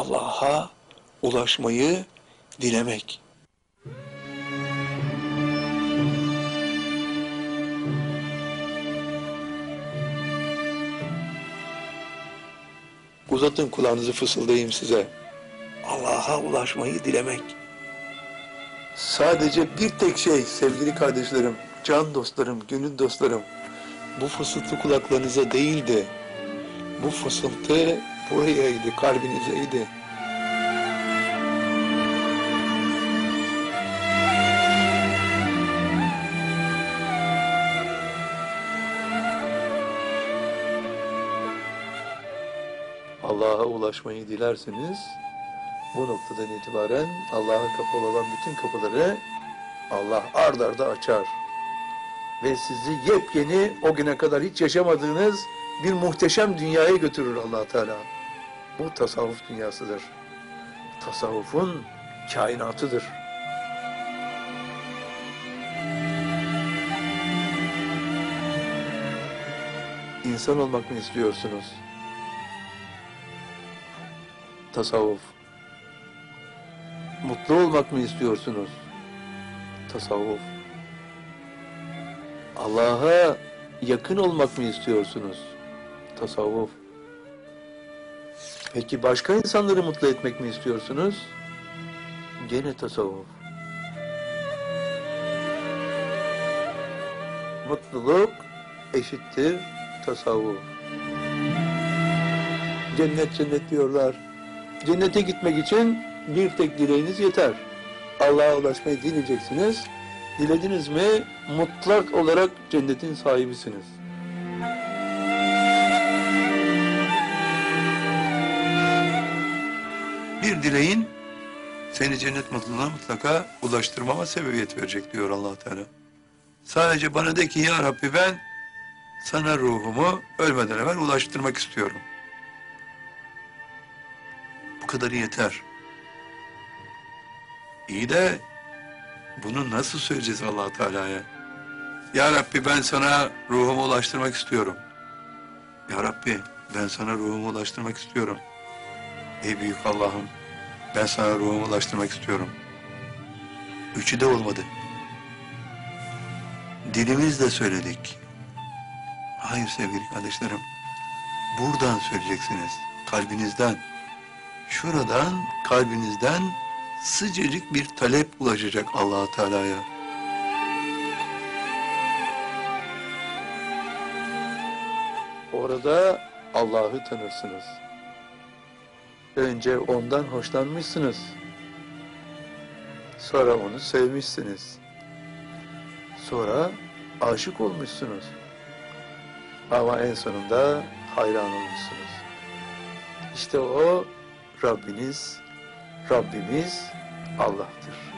Allah'a ulaşmayı dilemek. Uzatın kulağınızı, fısıldayayım size. Allah'a ulaşmayı dilemek. Sadece bir tek şey sevgili kardeşlerim, can dostlarım, gönül dostlarım. Bu fısıltı kulaklarınıza değildi. Bu fısıltı burayaydı, kalbinizeydi. Allah'a ulaşmayı dilerseniz bu noktadan itibaren Allah'a kapalı olan bütün kapıları Allah ard arda açar. Ve sizi yepyeni, o güne kadar hiç yaşamadığınız bir muhteşem dünyaya götürür Allah Teala. Bu tasavvuf dünyasıdır. Tasavvufun kainatıdır. İnsan olmak mı istiyorsunuz? Tasavvuf. Mutlu olmak mı istiyorsunuz? Tasavvuf. Allah'a yakın olmak mı istiyorsunuz? Tasavvuf. Peki başka insanları mutlu etmek mi istiyorsunuz? Gene tasavvuf. Mutluluk eşittir tasavvuf. Cennet cennet diyorlar. Cennete gitmek için bir tek dileğiniz yeter. Allah'a ulaşmayı dileyeceksiniz. Dilediniz mi mutlak olarak cennetin sahibisiniz. Bir dileğin seni cennet mutluluğuna mutlaka ulaştırmama sebebiyet verecek diyor Allah Teala. Sadece bana de ki ya Rabbi ben sana ruhumu ölmeden evvel ulaştırmak istiyorum. Bu kadarı yeter. İyi de bunu nasıl söyleyeceğiz Allah Teala'ya? Ya Rabbi ben sana ruhumu ulaştırmak istiyorum. Ya Rabbi ben sana ruhumu ulaştırmak istiyorum. Ey büyük Allah'ım ben sana ruhumu ulaştırmak istiyorum. Üçü de olmadı. Dilimizle söyledik. Hayır sevgili kardeşlerim. Buradan söyleyeceksiniz. Kalbinizden. Şuradan kalbinizden sıcacık bir talep ulaşacak Allah Teala'ya. Orada Allah'ı tanırsınız. Önce ondan hoşlanmışsınız. Sonra onu sevmişsiniz. Sonra aşık olmuşsunuz. Ama en sonunda hayran olmuşsunuz. İşte o Rabbiniz, Rabbimiz Allah'tır.